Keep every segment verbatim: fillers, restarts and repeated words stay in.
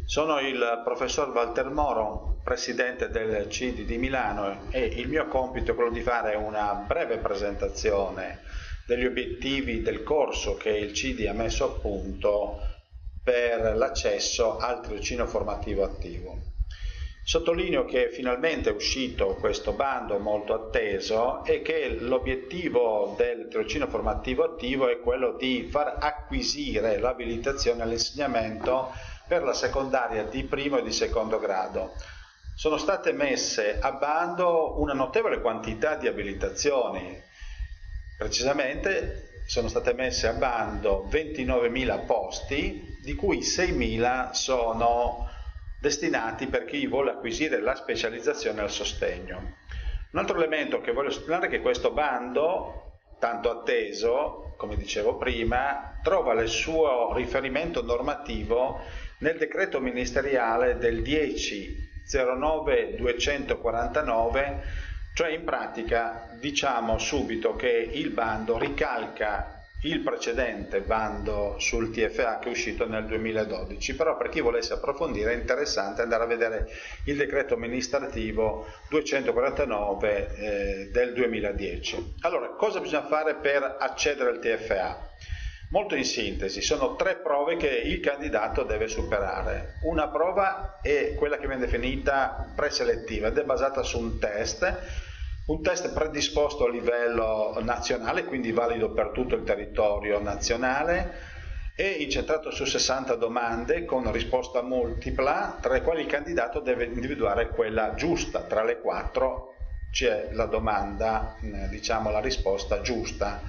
Sono il professor Walter Moro, presidente del C I D I di Milano, e il mio compito è quello di fare una breve presentazione degli obiettivi del corso che il C I D I ha messo a punto per l'accesso al tirocinio formativo attivo. Sottolineo che finalmente è uscito questo bando molto atteso e che l'obiettivo del tirocinio formativo attivo è quello di far acquisire l'abilitazione all'insegnamento per la secondaria di primo e di secondo grado. Sono state messe a bando una notevole quantità di abilitazioni, precisamente sono state messe a bando ventinovemila posti, di cui seimila sono destinati per chi vuole acquisire la specializzazione al sostegno. Un altro elemento che voglio sottolineare è che questo bando, tanto atteso, come dicevo prima, trova il suo riferimento normativo nel decreto ministeriale del dieci zero nove duecentoquarantanove, cioè in pratica diciamo subito che il bando ricalca il precedente bando sul T F A che è uscito nel duemiladodici, però per chi volesse approfondire è interessante andare a vedere il decreto amministrativo duecentoquarantanove eh, del duemiladieci. Allora, cosa bisogna fare per accedere al T F A? Molto in sintesi, sono tre prove che il candidato deve superare. Una prova è quella che viene definita preselettiva ed è basata su un test, un test predisposto a livello nazionale, quindi valido per tutto il territorio nazionale, è incentrato su sessanta domande con risposta multipla, tra le quali il candidato deve individuare quella giusta. Tra le quattro c'è la domanda, diciamo la risposta giusta.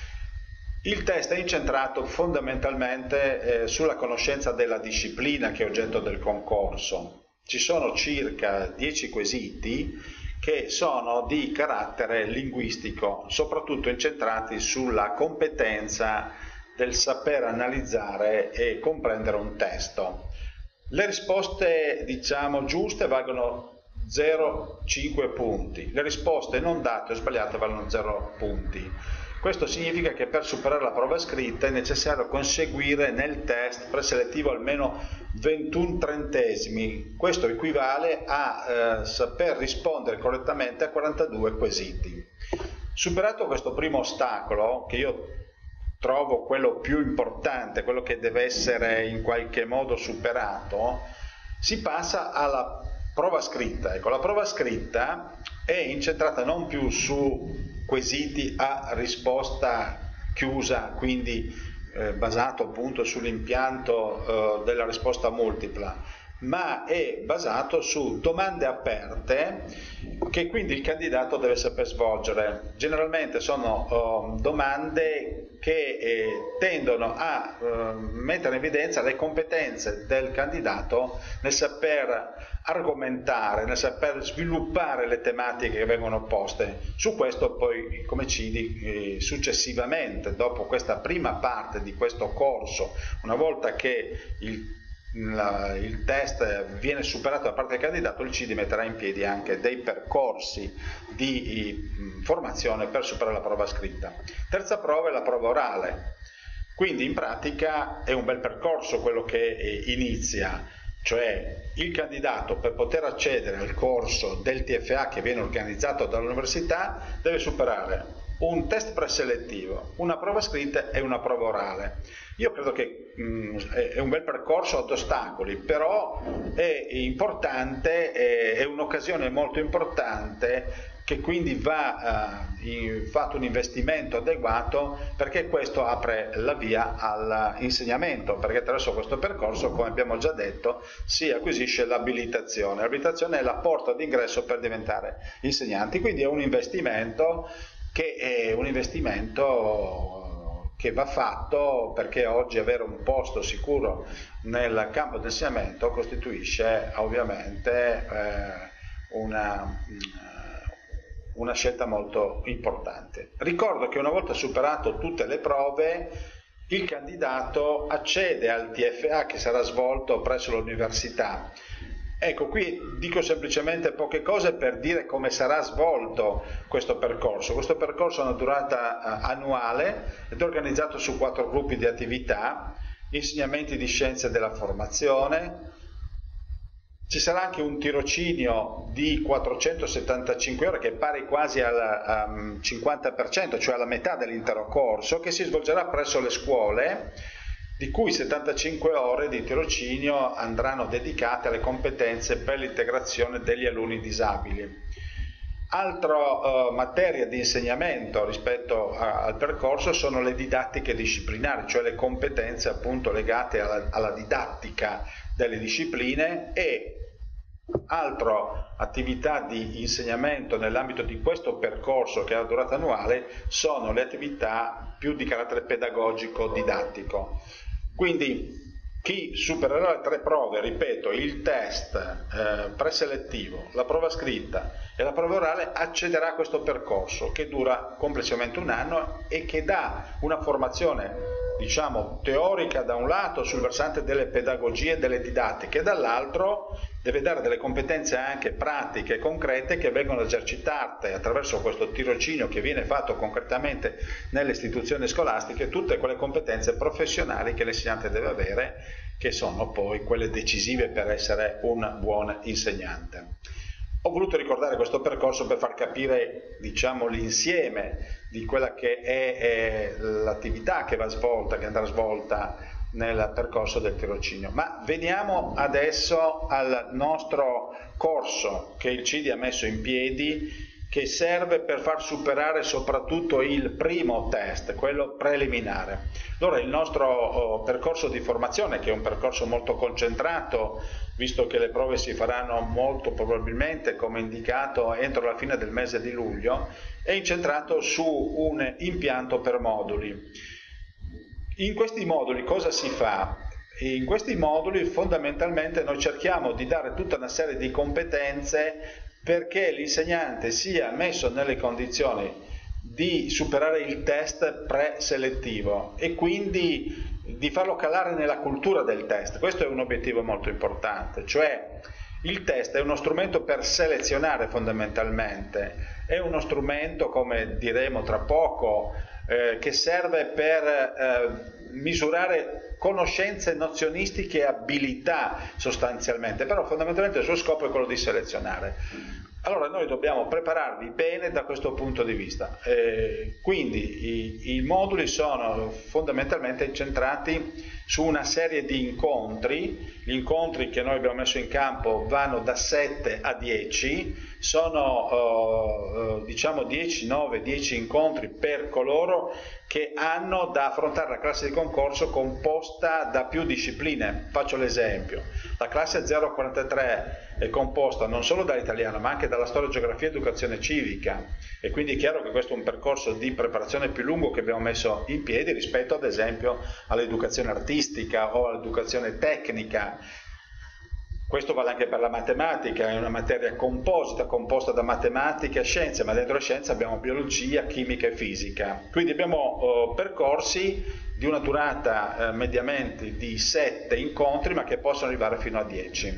Il test è incentrato fondamentalmente eh, sulla conoscenza della disciplina che è oggetto del concorso. Ci sono circa dieci quesiti che sono di carattere linguistico, soprattutto incentrati sulla competenza del saper analizzare e comprendere un testo. Le risposte, diciamo, giuste valgono zero virgola cinque punti, le risposte non date o sbagliate valgono zero punti. Questo significa che per superare la prova scritta è necessario conseguire nel test preselettivo almeno ventuno trentesimi. Questo equivale a eh, saper rispondere correttamente a quarantadue quesiti. Superato questo primo ostacolo, che io trovo quello più importante, quello che deve essere in qualche modo superato, si passa alla prova scritta. Ecco, la prova scritta è incentrata non più su quesiti a risposta chiusa, quindi eh, basato appunto sull'impianto eh, della risposta multipla, ma è basato su domande aperte che quindi il candidato deve saper svolgere. Generalmente sono eh, domande che eh, tendono a eh, mettere in evidenza le competenze del candidato nel saper argomentare, nel saper sviluppare le tematiche che vengono poste. Su questo poi come C I D I eh, successivamente, dopo questa prima parte di questo corso, una volta che il La, il test viene superato da parte del candidato, il C I D I metterà in piedi anche dei percorsi di mh, formazione per superare la prova scritta. Terza prova è la prova orale, quindi in pratica è un bel percorso quello che eh, inizia, cioè il candidato per poter accedere al corso del T F A che viene organizzato dall'università deve superare un test preselettivo, una prova scritta e una prova orale. Io credo che mh, è un bel percorso ad ostacoli, però è importante, è, è un'occasione molto importante che quindi va uh, in, fatto un investimento adeguato, perché questo apre la via all'insegnamento, perché attraverso questo percorso, come abbiamo già detto, si acquisisce l'abilitazione. L'abilitazione è la porta d'ingresso per diventare insegnanti, quindi è un investimento che è un investimento che va fatto, perché oggi avere un posto sicuro nel campo dell'insegnamento costituisce ovviamente eh, una, una scelta molto importante. Ricordo che una volta superato tutte le prove, il candidato accede al T F A che sarà svolto presso l'università. Ecco, qui dico semplicemente poche cose per dire come sarà svolto questo percorso. Questo percorso ha una durata uh, annuale ed è organizzato su quattro gruppi di attività: insegnamenti di scienze della formazione, Ci sarà anche un tirocinio di quattrocentosettantacinque ore che è pari quasi al um, cinquanta per cento, cioè alla metà dell'intero corso, che si svolgerà presso le scuole, di cui settantacinque ore di tirocinio andranno dedicate alle competenze per l'integrazione degli alunni disabili. Altra uh, materia di insegnamento rispetto a, al percorso sono le didattiche disciplinari, cioè le competenze appunto legate alla, alla didattica delle discipline, e altra attività di insegnamento nell'ambito di questo percorso che ha durata annuale sono le attività più di carattere pedagogico didattico. Quindi chi supererà le tre prove, ripeto, il test eh, preselettivo, la prova scritta e la prova orale, accederà a questo percorso che dura complessivamente un anno e che dà una formazione, diciamo, teorica da un lato sul versante delle pedagogie e delle didattiche, e dall'altro deve dare delle competenze anche pratiche e concrete che vengono esercitate attraverso questo tirocinio che viene fatto concretamente nelle istituzioni scolastiche, tutte quelle competenze professionali che l'insegnante deve avere, che sono poi quelle decisive per essere un buon insegnante. Ho voluto ricordare questo percorso per far capire, diciamo, l'insieme di quella che è, è l'attività che va svolta, che andrà svolta nel percorso del tirocinio. Ma veniamo adesso al nostro corso che il C I D I ha messo in piedi, che serve per far superare soprattutto il primo test, quello preliminare. Allora il nostro oh, percorso di formazione, che è un percorso molto concentrato, visto che le prove si faranno molto probabilmente, come indicato, entro la fine del mese di luglio, è incentrato su un impianto per moduli. In questi moduli cosa si fa? In questi moduli fondamentalmente noi cerchiamo di dare tutta una serie di competenze perché l'insegnante sia messo nelle condizioni di superare il test preselettivo e quindi di farlo calare nella cultura del test. Questo è un obiettivo molto importante, cioè il test è uno strumento per selezionare fondamentalmente, è uno strumento, come diremo tra poco, eh, che serve per eh, misurare conoscenze nozionistiche e abilità sostanzialmente, però fondamentalmente il suo scopo è quello di selezionare. Allora noi dobbiamo prepararvi bene da questo punto di vista, eh, quindi i, i moduli sono fondamentalmente incentrati su una serie di incontri. Gli incontri che noi abbiamo messo in campo vanno da sette a dieci, sono eh, diciamo dieci, nove, dieci incontri per coloro che hanno da affrontare la classe di concorso composta da più discipline. Faccio l'esempio: la classe zero quarantatré è composta non solo dall'italiano ma anche dalla storia, geografia e educazione civica, e quindi è chiaro che questo è un percorso di preparazione più lungo che abbiamo messo in piedi rispetto ad esempio all'educazione artistica o all'educazione tecnica. Questo vale anche per la matematica, è una materia composita, composta da matematica e scienze, ma dentro le scienze abbiamo biologia, chimica e fisica. Quindi abbiamo eh, percorsi di una durata eh, mediamente di sette incontri, ma che possono arrivare fino a dieci.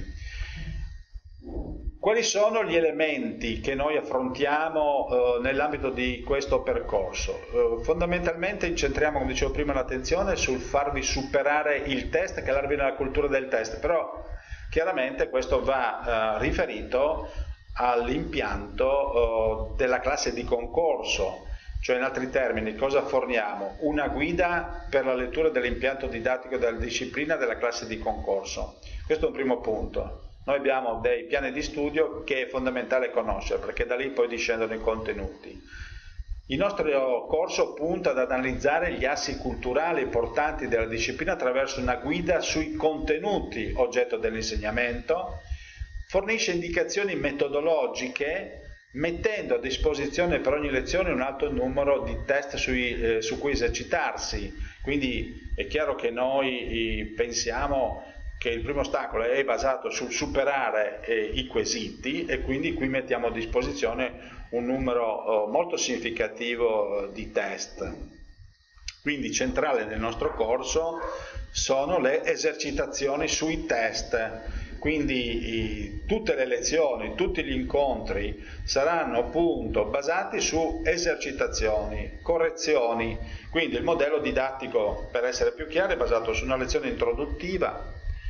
Quali sono gli elementi che noi affrontiamo eh, nell'ambito di questo percorso? Eh, fondamentalmente incentriamo, come dicevo prima, l'attenzione sul farvi superare il test, calarvi nella cultura del test, però chiaramente questo va eh, riferito all'impianto eh, della classe di concorso, cioè in altri termini cosa forniamo? Una guida per la lettura dell'impianto didattico della disciplina della classe di concorso. Questo è un primo punto. Noi abbiamo dei piani di studio che è fondamentale conoscere, perché da lì poi discendono i contenuti. Il nostro corso punta ad analizzare gli assi culturali importanti della disciplina attraverso una guida sui contenuti oggetto dell'insegnamento, fornisce indicazioni metodologiche mettendo a disposizione per ogni lezione un alto numero di test sui, eh, su cui esercitarsi. Quindi è chiaro che noi eh, pensiamo che il primo ostacolo è basato sul superare eh, i quesiti, e quindi qui mettiamo a disposizione un numero eh, molto significativo eh, di test. Quindi centrale nel nostro corso sono le esercitazioni sui test, quindi i, tutte le lezioni, tutti gli incontri saranno appunto basati su esercitazioni, correzioni. Quindi il modello didattico, per essere più chiari, è basato su una lezione introduttiva,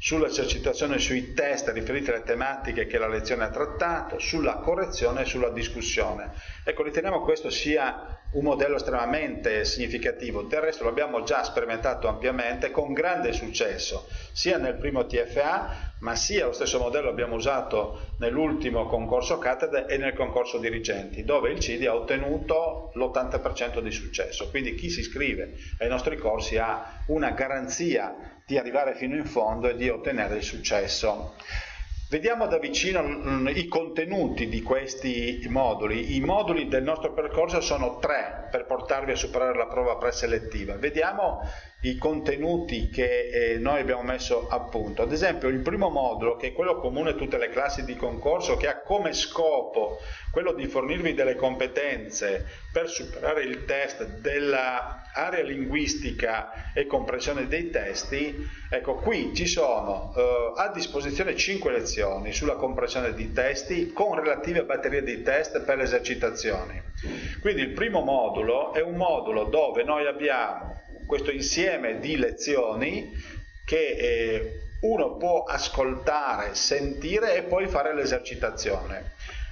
sull'esercitazione sui test riferiti alle tematiche che la lezione ha trattato, sulla correzione e sulla discussione. Ecco, riteniamo questo sia un modello estremamente significativo, del resto l'abbiamo già sperimentato ampiamente con grande successo, sia nel primo T F A, ma sia lo stesso modello abbiamo usato nell'ultimo concorso cattedre e nel concorso dirigenti, dove il C I D I ha ottenuto l'ottanta per cento di successo. Quindi chi si iscrive ai nostri corsi ha una garanzia di arrivare fino in fondo e di ottenere il successo. Vediamo da vicino i contenuti di questi moduli. I moduli del nostro percorso sono tre per portarvi a superare la prova preselettiva. Vediamo i contenuti che eh, noi abbiamo messo a punto. Ad esempio il primo modulo, che è quello comune a tutte le classi di concorso, che ha come scopo quello di fornirvi delle competenze per superare il test dell'area linguistica e comprensione dei testi. Ecco, qui ci sono eh, a disposizione cinque lezioni sulla comprensione di testi con relative batterie di test per le esercitazioni. Quindi il primo modulo è un modulo dove noi abbiamo questo insieme di lezioni che eh, uno può ascoltare, sentire e poi fare l'esercitazione.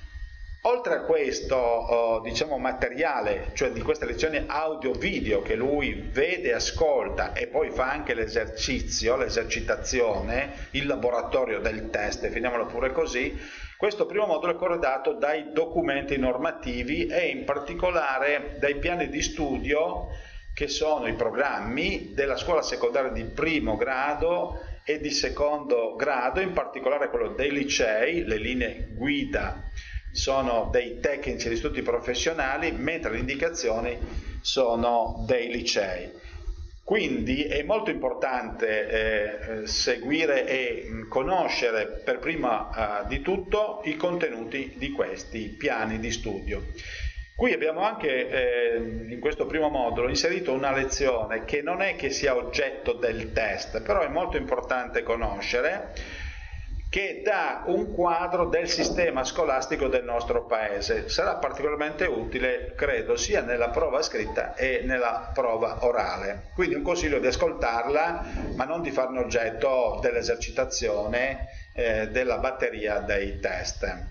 Oltre a questo oh, diciamo materiale, cioè di queste lezioni audio-video che lui vede, ascolta e poi fa anche l'esercizio, l'esercitazione, il laboratorio del test, definiamolo pure così, questo primo modulo è corredato dai documenti normativi e in particolare dai piani di studio che sono i programmi della scuola secondaria di primo grado e di secondo grado, in particolare quello dei licei, le linee guida sono dei tecnici di studi professionali, mentre le indicazioni sono dei licei. Quindi è molto importante eh, seguire e conoscere per prima eh, di tutto i contenuti di questi piani di studio. Qui abbiamo anche eh, in questo primo modulo inserito una lezione che non è che sia oggetto del test, però è molto importante conoscere, che dà un quadro del sistema scolastico del nostro paese. Sarà particolarmente utile, credo, sia nella prova scritta e nella prova orale. Quindi un consiglio di ascoltarla, ma non di farne oggetto dell'esercitazione eh, della batteria dei test.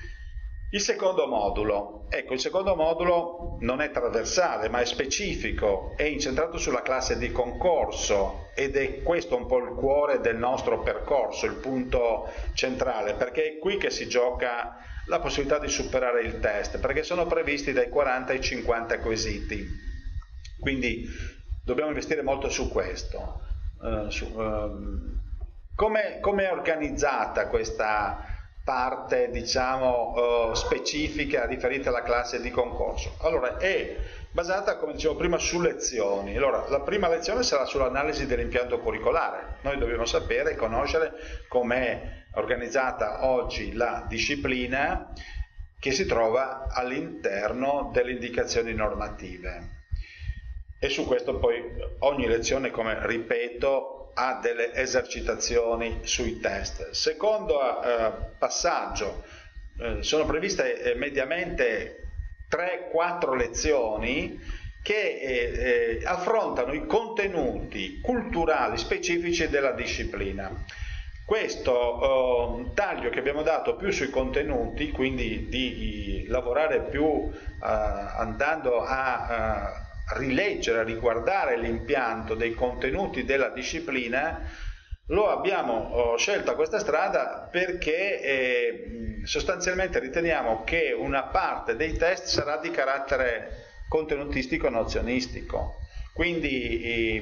Il secondo modulo, ecco, il secondo modulo non è trasversale ma è specifico, è incentrato sulla classe di concorso ed è questo un po' il cuore del nostro percorso, il punto centrale, perché è qui che si gioca la possibilità di superare il test, perché sono previsti dai quaranta ai cinquanta quesiti, quindi dobbiamo investire molto su questo. Uh, su, uh, come, come è organizzata questa parte, diciamo, uh, specifica riferita alla classe di concorso? Allora, è basata, come dicevo prima, su lezioni. Allora, la prima lezione sarà sull'analisi dell'impianto curricolare. Noi dobbiamo sapere e conoscere com'è organizzata oggi la disciplina che si trova all'interno delle indicazioni normative. E su questo poi ogni lezione, come ripeto, ha delle esercitazioni sui test. Secondo eh, passaggio, eh, sono previste eh, mediamente tre quattro lezioni che eh, eh, affrontano i contenuti culturali specifici della disciplina. Questo eh, taglio che abbiamo dato più sui contenuti, quindi di, di lavorare più eh, andando a eh, rileggere, a riguardare l'impianto dei contenuti della disciplina, lo abbiamo oh, scelto a questa strada perché eh, sostanzialmente riteniamo che una parte dei test sarà di carattere contenutistico e nozionistico, quindi eh,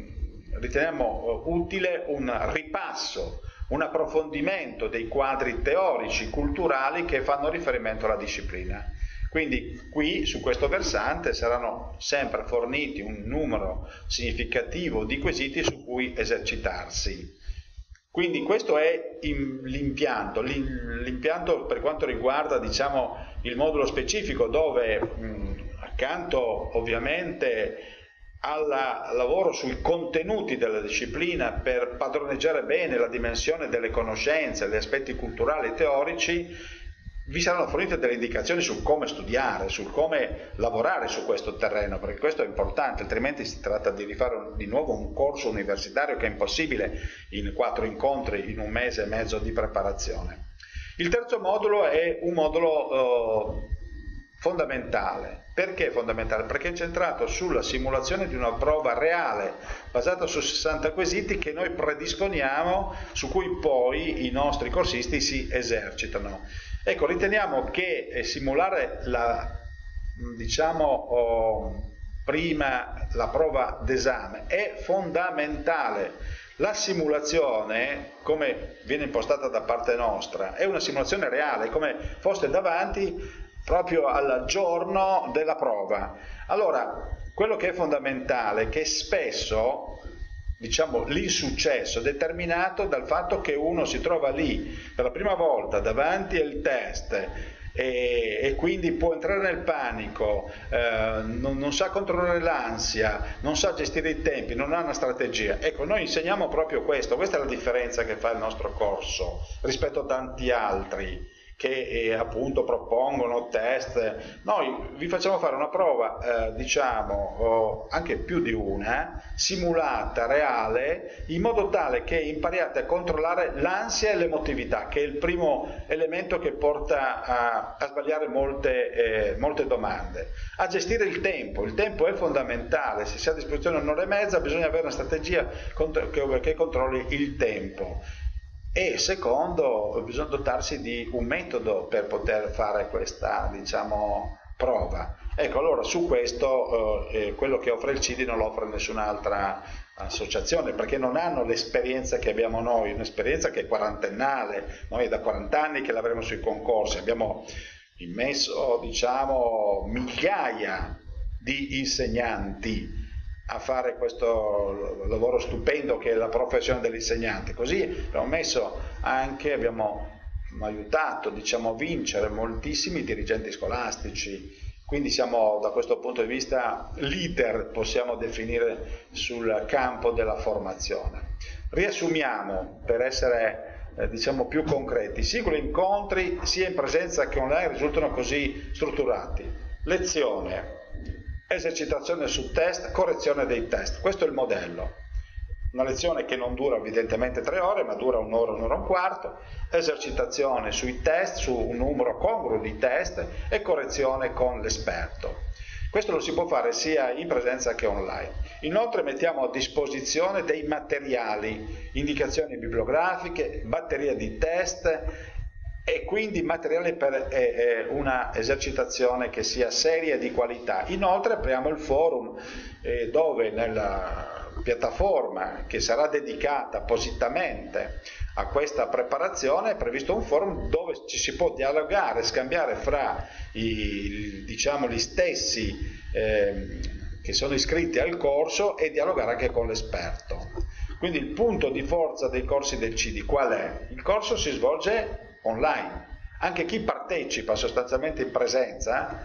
riteniamo utile un ripasso, un approfondimento dei quadri teorici, culturali che fanno riferimento alla disciplina. Quindi qui su questo versante saranno sempre forniti un numero significativo di quesiti su cui esercitarsi. Quindi questo è l'impianto, l'impianto per quanto riguarda, diciamo, il modulo specifico, dove mh, accanto ovviamente al lavoro sui contenuti della disciplina per padroneggiare bene la dimensione delle conoscenze, gli aspetti culturali e teorici, vi saranno fornite delle indicazioni su come studiare, su come lavorare su questo terreno, perché questo è importante, altrimenti si tratta di rifare un, di nuovo un corso universitario che è impossibile in quattro incontri, in un mese e mezzo di preparazione. Il terzo modulo è un modulo eh, fondamentale. Perché fondamentale? Perché è incentrato sulla simulazione di una prova reale, basata su sessanta quesiti che noi predisponiamo, su cui poi i nostri corsisti si esercitano. Ecco, riteniamo che simulare la, diciamo, oh, prima la prova d'esame è fondamentale. La simulazione, come viene impostata da parte nostra, è una simulazione reale, come foste davanti proprio al giorno della prova. Allora, quello che è fondamentale è che spesso, diciamo, l'insuccesso è determinato dal fatto che uno si trova lì per la prima volta davanti al test e, e quindi può entrare nel panico, eh, non, non sa controllare l'ansia, non sa gestire i tempi, non ha una strategia. Ecco, noi insegniamo proprio questo, questa è la differenza che fa il nostro corso rispetto a tanti altri che eh, appunto propongono test. Noi vi facciamo fare una prova, eh, diciamo, oh, anche più di una, simulata, reale, in modo tale che impariate a controllare l'ansia e l'emotività, che è il primo elemento che porta a, a sbagliare molte, eh, molte domande. A gestire il tempo, il tempo è fondamentale, se si ha a disposizione un'ora e mezza bisogna avere una strategia che, che controlli il tempo. E secondo, bisogna dotarsi di un metodo per poter fare questa, diciamo, prova. Ecco, allora su questo eh, quello che offre il C I D I non lo offre nessun'altra associazione, perché non hanno l'esperienza che abbiamo noi, un'esperienza che è quarantennale. Noi è da quaranta anni che l'avremo sui concorsi, abbiamo immesso, diciamo, migliaia di insegnanti a fare questo lavoro stupendo che è la professione dell'insegnante. Così abbiamo messo anche, abbiamo aiutato, diciamo, a vincere moltissimi dirigenti scolastici, quindi siamo da questo punto di vista leader, possiamo definire, sul campo della formazione. Riassumiamo per essere eh, diciamo più concreti: i singoli incontri sia in presenza che online risultano così strutturati: lezione, esercitazione su test, correzione dei test. Questo è il modello. Una lezione che non dura evidentemente tre ore, ma dura un'ora, un'ora e un quarto, esercitazione sui test, su un numero congruo di test, e correzione con l'esperto. Questo lo si può fare sia in presenza che online. Inoltre mettiamo a disposizione dei materiali, indicazioni bibliografiche, batteria di test, e quindi materiale per eh, eh, una esercitazione che sia seria e di qualità. Inoltre apriamo il forum eh, dove nella piattaforma che sarà dedicata appositamente a questa preparazione è previsto un forum dove ci si può dialogare, scambiare fra i, diciamo, gli stessi eh, che sono iscritti al corso e dialogare anche con l'esperto. Quindi il punto di forza dei corsi del C I D I qual è? Il corso si svolge online. Anche chi partecipa sostanzialmente in presenza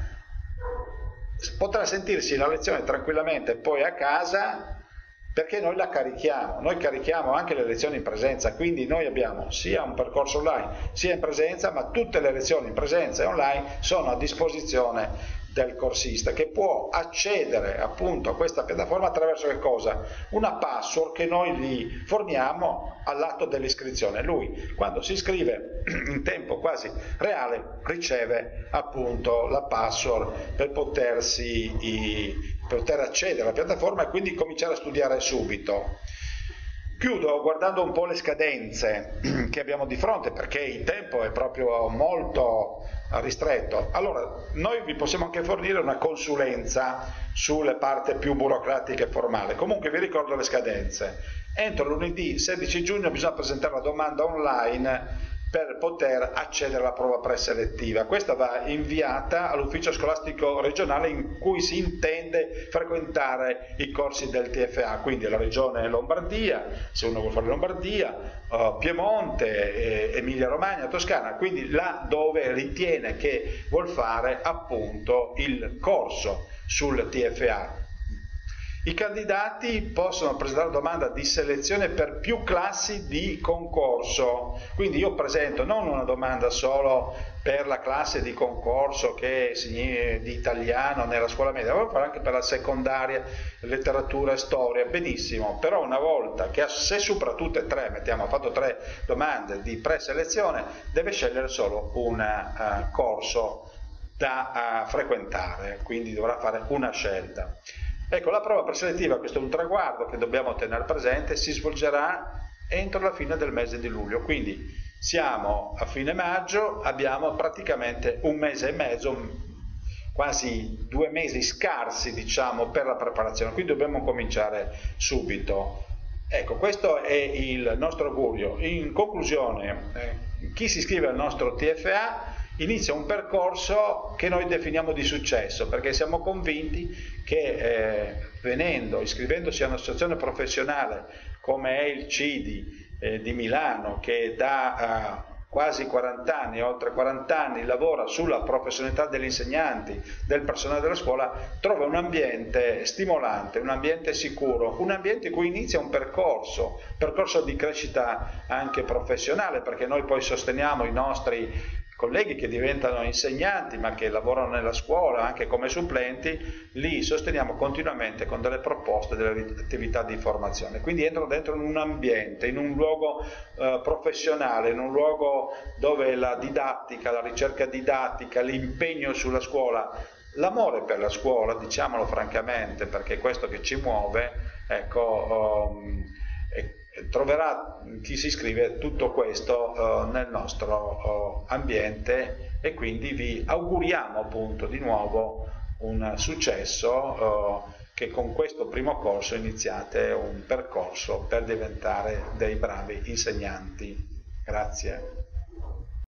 potrà sentirsi la lezione tranquillamente poi a casa, perché noi la carichiamo, noi carichiamo anche le lezioni in presenza, quindi noi abbiamo sia un percorso online sia in presenza, ma tutte le lezioni in presenza e online sono a disposizione del corsista, che può accedere appunto a questa piattaforma attraverso che cosa? Una password che noi gli forniamo all'atto dell'iscrizione. Lui, quando si iscrive in tempo quasi reale, riceve appunto la password per potersi i, poter accedere alla piattaforma e quindi cominciare a studiare subito. Chiudo guardando un po' le scadenze che abbiamo di fronte, perché il tempo è proprio molto ristretto. Allora, noi vi possiamo anche fornire una consulenza sulle parti più burocratiche e formali. Comunque vi ricordo le scadenze. Entro lunedì sedici giugno bisogna presentare la domanda online per poter accedere alla prova preselettiva. Questa va inviata all'ufficio scolastico regionale in cui si intende frequentare i corsi del T F A, quindi la regione Lombardia, se uno vuole fare Lombardia, uh, Piemonte, eh, Emilia Romagna, Toscana, quindi là dove ritiene che vuol fare appunto il corso sul T F A. I candidati possono presentare domanda di selezione per più classi di concorso, quindi io presento non una domanda solo per la classe di concorso che è di italiano nella scuola media, ma anche per la secondaria, letteratura e storia, benissimo, però una volta che se supera tutte e tre, mettiamo, ha fatto tre domande di preselezione, deve scegliere solo un uh, corso da uh, frequentare, quindi dovrà fare una scelta. Ecco, la prova preselettiva, questo è un traguardo che dobbiamo tenere presente, si svolgerà entro la fine del mese di luglio, quindi siamo a fine maggio, abbiamo praticamente un mese e mezzo, quasi due mesi scarsi, diciamo, per la preparazione, quindi dobbiamo cominciare subito. Ecco, questo è il nostro augurio. In conclusione, eh, chi si iscrive al nostro T F A inizia un percorso che noi definiamo di successo, perché siamo convinti che eh, venendo, iscrivendosi a un'associazione professionale come è il C I D I eh, di Milano, che da eh, quasi quaranta anni, oltre quaranta anni, lavora sulla professionalità degli insegnanti, del personale della scuola, trova un ambiente stimolante, un ambiente sicuro, un ambiente in cui inizia un percorso, percorso di crescita anche professionale, perché noi poi sosteniamo i nostri colleghi che diventano insegnanti ma che lavorano nella scuola anche come supplenti, li sosteniamo continuamente con delle proposte, delle attività di formazione, quindi entrano dentro in un ambiente, in un luogo eh, professionale, in un luogo dove la didattica, la ricerca didattica, l'impegno sulla scuola, l'amore per la scuola, diciamolo francamente, perché è questo che ci muove, ecco, um, è, troverà chi si iscrive tutto questo uh, nel nostro uh, ambiente, e quindi vi auguriamo appunto di nuovo un successo, uh, che con questo primo corso iniziate un percorso per diventare dei bravi insegnanti. Grazie.